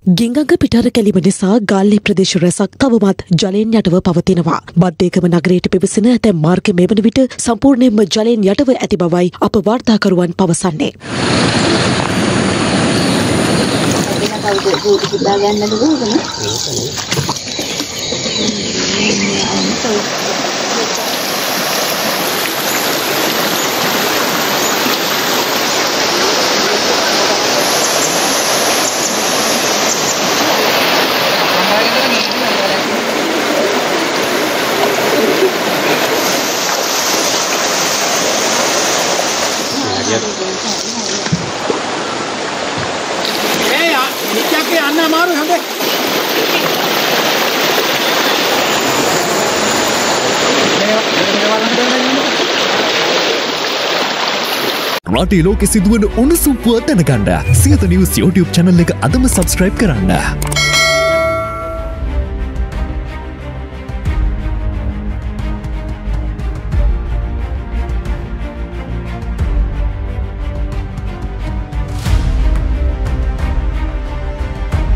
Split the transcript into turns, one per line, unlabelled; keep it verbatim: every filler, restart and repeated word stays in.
ගිංගඟ පිටර කැලීම නිසා ගාල්ලේ ප්‍රදේශ රැසක් තවමත් ජලයෙන් යටව පවතිනවා. බද්දේකම නගරයට පිවිසෙන ඇතැම් මාර්ග මෙවන විට සම්පූර්ණයෙන්ම ජලයෙන් යටව ඇති බවයි අප වාර්තාකරුවන් පවසන්නේ.
රටේ ලෝකෙ සිදුවන උණුසුම් පුවත් දැනගන්න සියත නිවුස් YouTube channel එක අදම subscribe කරන්න.